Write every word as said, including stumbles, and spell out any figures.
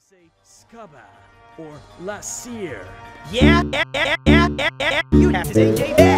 say Scaba or La Cire. Yeah, yeah, yeah, yeah, yeah, yeah. You have to say J